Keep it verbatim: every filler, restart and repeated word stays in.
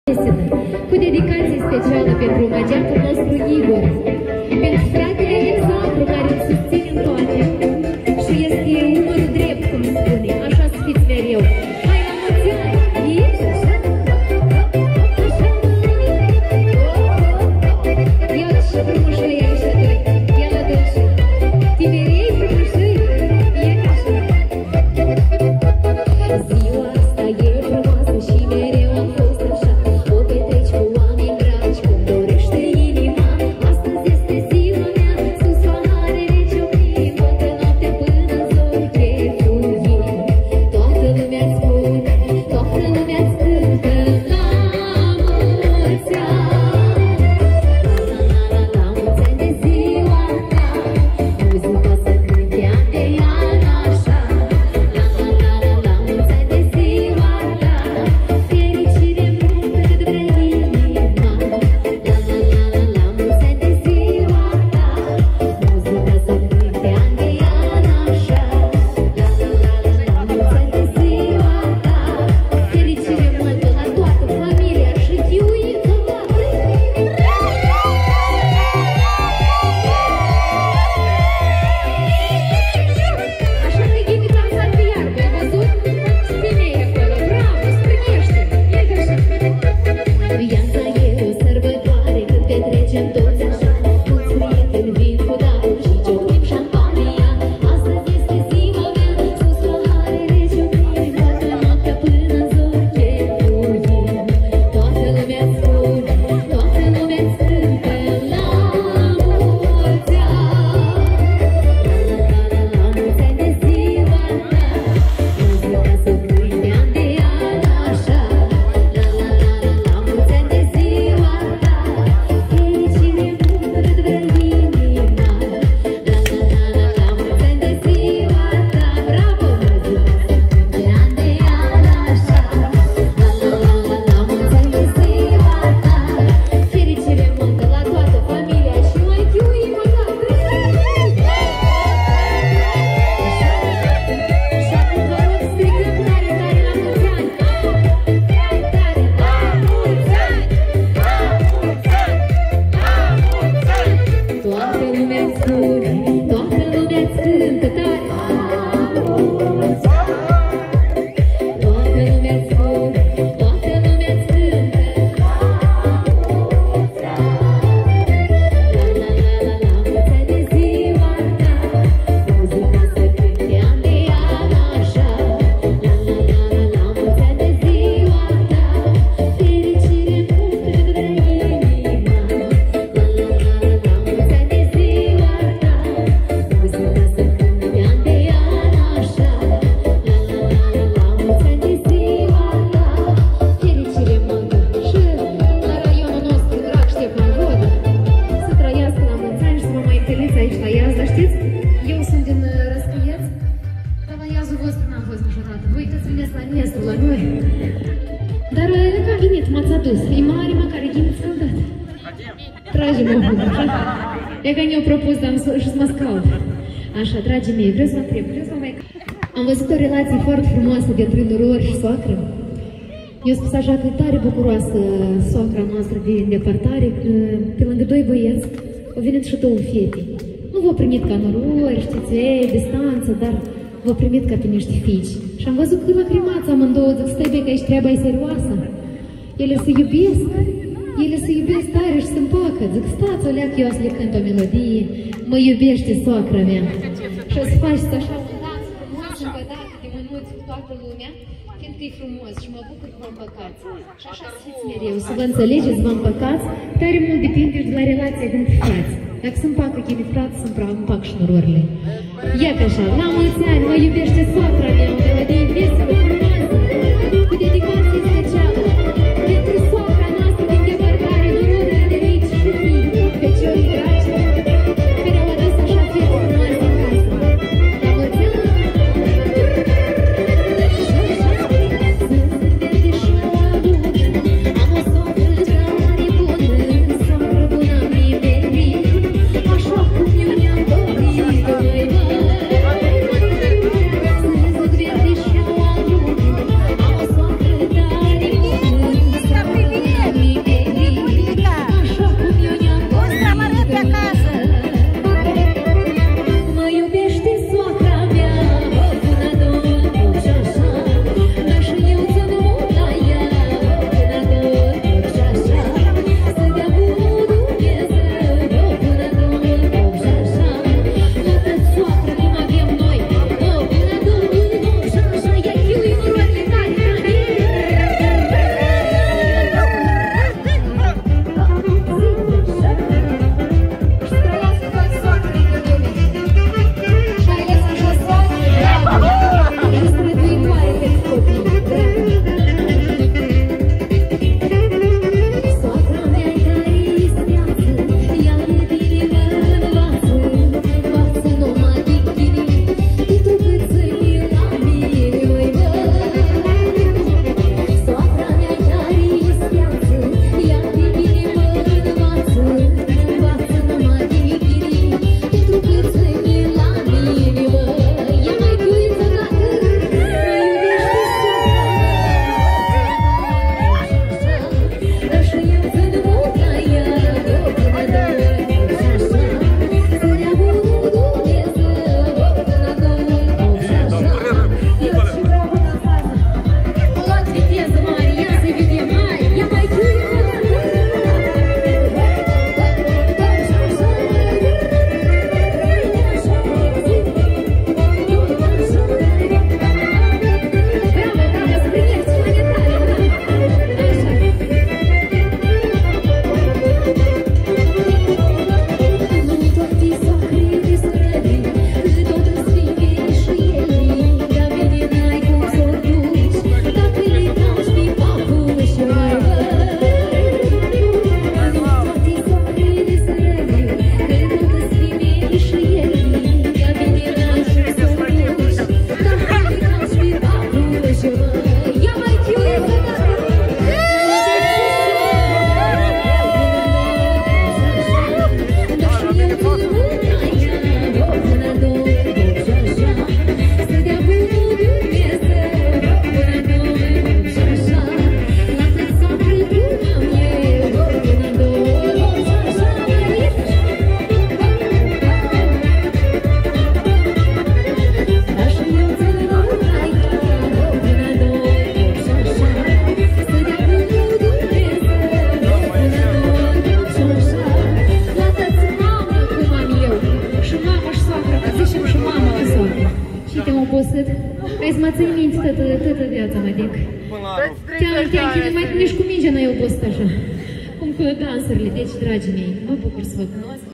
Cu dedicație specială pentru magiacul nostru Igor, pentru fratele Alexandru care îl susține în toate și este umărul drept, cum spune, așa să fiți mereu. Hai la mulți ani! Ești așa? Așa? Ia-ți și frumușăia așa, doi. Ia-la doi și. Tinerei frumușăi, e așa. Ziua asta e frumoasă și mereu am fost așa. O petreci cu oameni dragi, cum dorește inima. Astăzi este ziua mea, sus pahare rece oprim, toată noaptea până în zori chefuim. Toată lumea-ți spune, toată lumea-ți cântă la mulți ani. La la la la mulți ani de ziua ta, muzica să cânte an de an așa. La la la la la mulți ani de ziua ta, fericire multă de vrea inima. La la la la la mulți ani de ziua ta, muzica să cânte an de an așa. La la la la la mulți ani de ziua ta, fericire multă la toată familia și chiuiță toată. Așa că e invitați să fie iarbă, ai văzut? Femei acolo, bravo, strânește, e că așa. Viața e o sărbătoare când petrecem toți așa. Mulți prieteni vin cu daruri și ciocnim șampania. Astăzi este ziua mea, sus pahare rece oprim, toată noaptea până în zori chefuim. Toată lumea-ți spune, toată lumea-ți cântă la mulți ani. La la la la mulți ani de ziua ta, muzica să cânte an de an așa. La la la la la mulți ani de ziua ta, fericire multă de vrea inima. La la la la la mulți ani de ziua ta, bravo, muzica să cânte an de an așa. La la la la la mulți ani de ziua ta, fericire multă la toată familia și mai chiuim o dată. Așa că vă rog, strigăm tare, tare la mulți ani. Tare, tare, la mulți ani! La mulți ani! La mulți ani! Toată lumea-ți spune, toată lumea-ți cântă tare. Toată lumea-ți spune, toată lumea-ți cântă. La la la la la mulți ani de ziua ta, muzica să cânte an de an așa. La la la la la mulți ani de ziua ta, fericire multă de vrea inima. La la la la la mulți ani de ziua ta, muzica să cânte an de an așa. La la la la la mulți ani de ziua ta, fericire multă și la raionul nostru drag Ștefan Vodă. Să trăiască la mulți ani și să vă mai întâlniți aici la Iaz, dar știți? Eu sunt din uh, Răscăieț, dar la Iazul vostru n-am fost niciodată. Voi uitați veneți la Nestru, la noi. Dar uh, că a venit, m-ați adus. E mare, măcar e ghiniți să-l dat. Tragem-o, așa. E că ne-au propus, dar și să mă scaut. Așa, dragii mei, vreau să vă întreb, vreau să vă mai... Am văzut o relație foarte frumoasă de trânurori și soacră. Eu spus așa că e tare bucuroasă soacra noastră de îndepărtare, că pe lângă doi băieți au venit și două fete. Nu v-au primit ca norori, știți, ei, distanță, dar v-au primit ca pe niște fiici. Și am văzut că lacrimați amândouă, zic, stai băi, că aici treaba e serioasă. Ele se iubesc, ele se iubesc tare și se împacă. Zic, stați o leac, eu o să le cânt o melodie, mă iubește soacra mea. Și o să faceți așa un dans frumos, încă dată, de mânuți cu toată lumea, fiindcă e frumos și mă bucur că vă împăcați. Și așa să fiți mereu, să vă înțelegeți, vă împăcați, tare mult depinde de la relația dintre frați. Dacă se împacă chini frați, se împac și nororile. Iată așa, la mulți ani, mă iubește soacra mea, o melodie veselă, frumoasă, cu dedicație specială, pentru soacra noastră din depărtare, nororile de aici și fii, feciorii dragi, care au adus așa fie frumoase în casă. La mulți ani! Am o soacră tare bună, soacră bună mi-i verit, așa cum eu ne-am dorit, măi, măi. Așa. Cum cu dansurile. Deci, dragii mei, mă bucur să vă cunosc.